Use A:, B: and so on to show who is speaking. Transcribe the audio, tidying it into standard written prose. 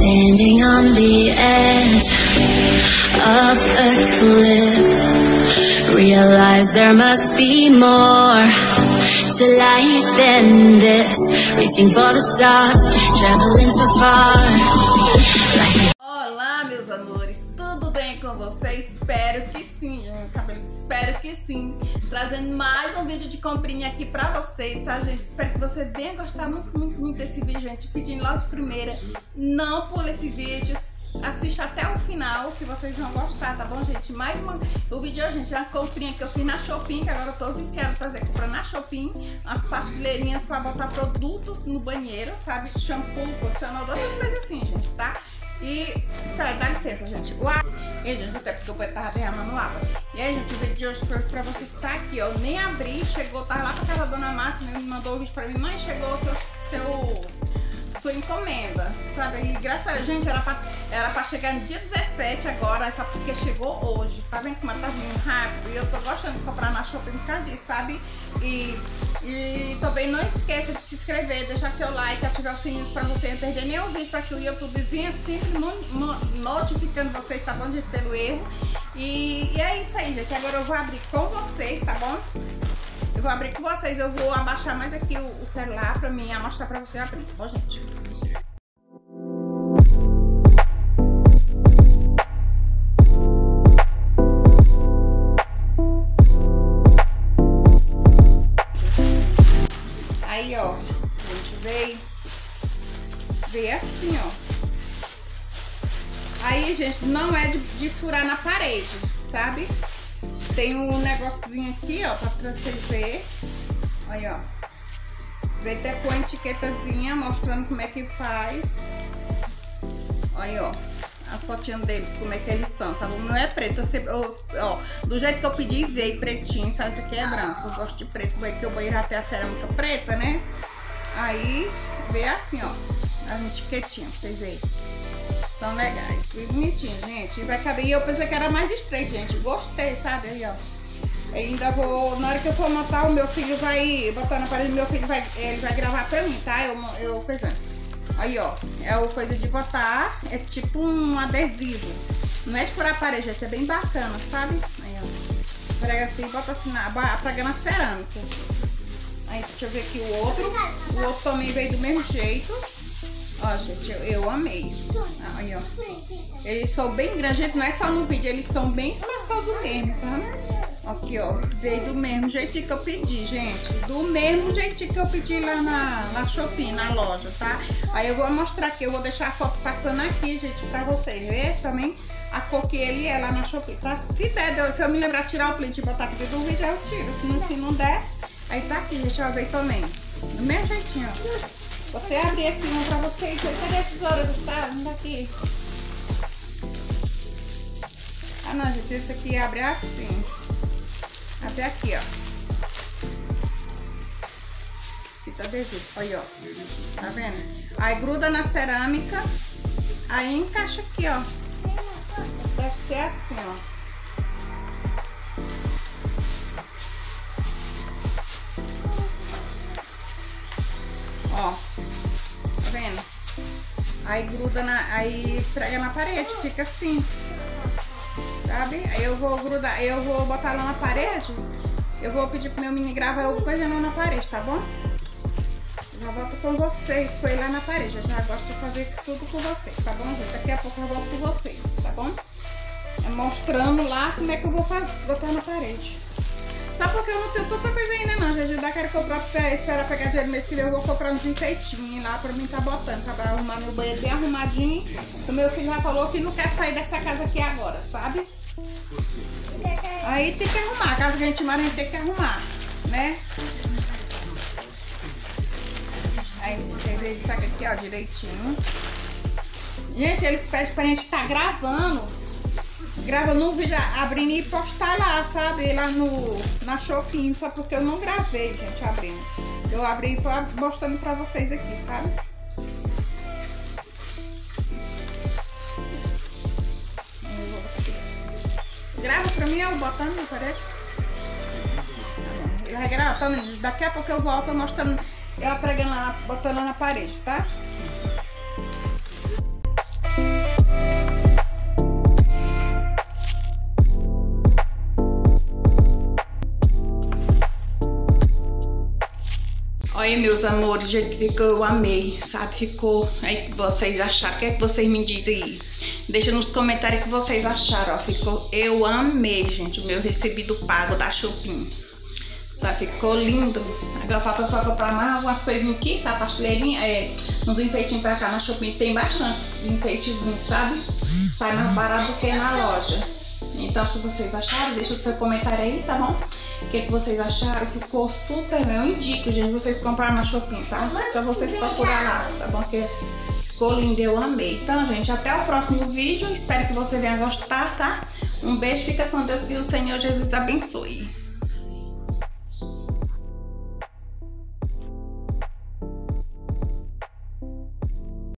A: Standing on the edge of a cliff, realize there must be more to life than this. Reaching for the stars, traveling so far.
B: Olá, meus amores, tudo bem com vocês? Espero que sim, gente. Espero que sim. Trazendo mais um vídeo de comprinha aqui pra você, tá, gente? Espero que você venha gostar muito desse vídeo, gente. Pedindo logo de primeira, não pule esse vídeo. Assista até o final que vocês vão gostar, tá bom, gente? O vídeo hoje, gente, é uma comprinha que eu fiz na Shopping, que agora eu tô viciada em fazer compra na Shopping. Umas pasteleirinhas pra botar produtos no banheiro, sabe? Shampoo, condicionador, essas coisas assim, gente, tá? E, espera, dá licença, gente. E aí, gente, até porque eu tava derramando água. E aí, gente, o vídeo de hoje pra vocês tá aqui, ó. Eu nem abri, chegou, tava lá pra casa da dona Márcia, me mandou o vídeo pra mim. Mãe, chegou sua encomenda, sabe? E graças a Deus, gente, era pra chegar no dia 17 agora, só porque chegou hoje. Tá vendo como ela tá vindo rápido? E eu tô gostando de comprar na Shopping por causa disso, sabe? E também não esqueça de se inscrever, deixar seu like, ativar os sininhos pra você não perder nenhum vídeo, pra que o YouTube venha sempre notificando vocês, tá bom, gente, pelo erro. E é isso aí, gente. Agora eu vou abrir com vocês, tá bom? Eu vou abrir com vocês, eu vou abaixar mais aqui o celular pra mim mostrar pra você abrir, tá bom, gente? Aí, ó, a gente veio assim, ó. Aí, gente, não é de furar na parede, sabe? Tem um negocinho aqui, ó, pra vocês verem. Aí, ó. Veio até com a etiquetazinha mostrando como é que faz. Aí, ó. As fotinhas dele, como é que eles são, sabe? O meu é preto. Ó, do jeito que eu pedi, veio pretinho, sabe? Isso aqui é branco. Eu gosto de preto, porque o banheiro já tem a cerâmica preta, né? Aí, veio assim, ó. As etiquetinhas, pra vocês verem. São legais, bem bonitinho, gente. Vai caber. E eu pensei que era mais estreito, gente. Gostei, sabe? Aí, ó. Ainda vou. Na hora que eu for montar, o meu filho vai botar na parede. Meu filho ele vai gravar pra mim, tá? Eu coisando. Aí, ó. É o coisa de botar. É tipo um adesivo. Não é de furar a parede, gente. É bem bacana, sabe? Aí, ó. Prega assim e bota assim prega na cerâmica. Aí, deixa eu ver aqui o outro. O outro também veio do mesmo jeito. Ó, gente, eu amei. Aí, ó. Eles são bem grandes, gente, não é só no vídeo, eles são bem espaçosos mesmo, tá? Aqui, ó, veio do mesmo jeitinho que eu pedi, gente. Do mesmo jeitinho que eu pedi lá na Shopping, na loja, tá? Aí eu vou mostrar aqui, eu vou deixar a foto passando aqui, gente, pra vocês verem também a cor que ele é lá na Shopping, tá? Se eu me lembrar de tirar o print e botar aqui dentro do vídeo, eu tiro. Se não der, aí tá aqui, gente, ó, veio também. Do mesmo jeitinho, ó. Você abrir aqui um pra vocês. Cadê a tesoura, Gustavo? Não daqui. Ah, não, gente. Esse aqui abre assim. Abre aqui, ó. Fita adesiva. Aí, ó. Tá vendo? Aí gruda na cerâmica. Aí encaixa aqui, ó. Deve ser assim, ó. Ó, tá vendo? Aí gruda aí prega na parede, fica assim, sabe? Aí eu vou grudar, eu vou botar lá na parede. Eu vou pedir pro meu menino gravar alguma coisa lá na parede, tá bom? Já volto com vocês, foi lá na parede. Eu já gosto de fazer tudo com vocês, tá bom, gente? Daqui a pouco eu volto com vocês, tá bom? Mostrando lá como é que eu vou botar na parede. Sabe porque eu não tenho tanta coisa ainda não, gente. Eu quero comprar, esperar pegar dinheiro mês que vem. Eu vou comprar uns enfeitinhos lá pra mim tá botando, pra arrumar meu banheiro bem arrumadinho. O meu filho já falou que não quer sair dessa casa aqui agora, sabe? Aí tem que arrumar, a casa que a gente mora a gente tem que arrumar, né? Aí a gente saca aqui, ó, direitinho. Gente, eles pedem pra gente estar gravando um vídeo, abrindo e postar lá, sabe? Lá na Shopping, só porque eu não gravei, gente, abrindo. Eu abri e fui mostrando pra vocês aqui, sabe? Grava pra mim, eu botando na parede. Ele vai gravando, daqui a pouco eu volto mostrando ela pregando lá, botando na parede, tá? Olha, meus amores, o jeito que ficou, eu amei, sabe? Ficou aí que vocês acharam. O que é que vocês me dizem aí? Deixa nos comentários o que vocês acharam, ó. Ficou, eu amei, gente, o meu recebido pago da Shopee. Sabe? Ficou lindo. Agora falta só comprar mais algumas coisinhas aqui, sabe? Pasteleirinha, uns enfeitinhos pra cá na Shopee. Tem bastante enfeitezinho, sabe? Sai mais barato do que na loja. Então, o que vocês acharam? Deixa o seu comentário aí, tá bom? O que vocês acharam? Ficou super bem. Eu indico, gente, vocês comprarem na Shopee, tá? Só vocês procurar lá, tá bom? Que ficou lindo, eu amei. Então, gente, até o próximo vídeo. Espero que você venha gostar, tá? Um beijo, fica com Deus, que o Senhor Jesus abençoe.